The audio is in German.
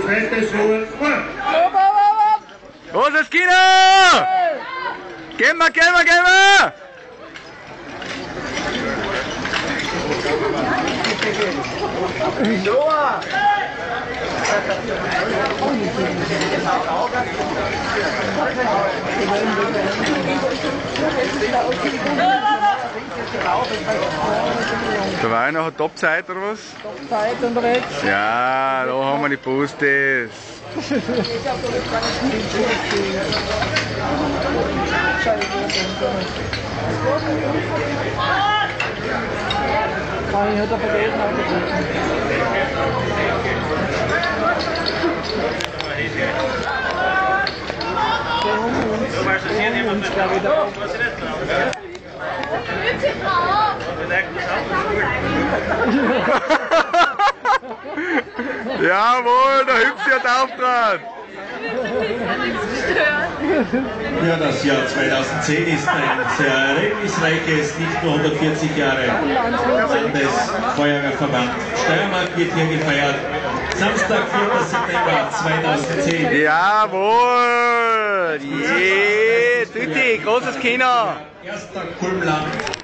zweites Uhr. Großes Kino! Gehen wir, gehen wir, gehen wir! Der Weiner hat Topzeit oder was? Topzeit unterwegs. Ja, da haben wir die Postes. Ich hätte vergessen angerufen. Glaube ich, da. Jawohl, der Hübschi hat Auftrag. Ja, das Jahr 2010 ist ein sehr ereignisreiches, nicht nur 140 Jahre Landesfeuerwehrverband Steiermark wird hier gefeiert. Samstag, 4. September 2010. Jawohl! Yeah, Tüti, großes Kino! Erster Kulmland.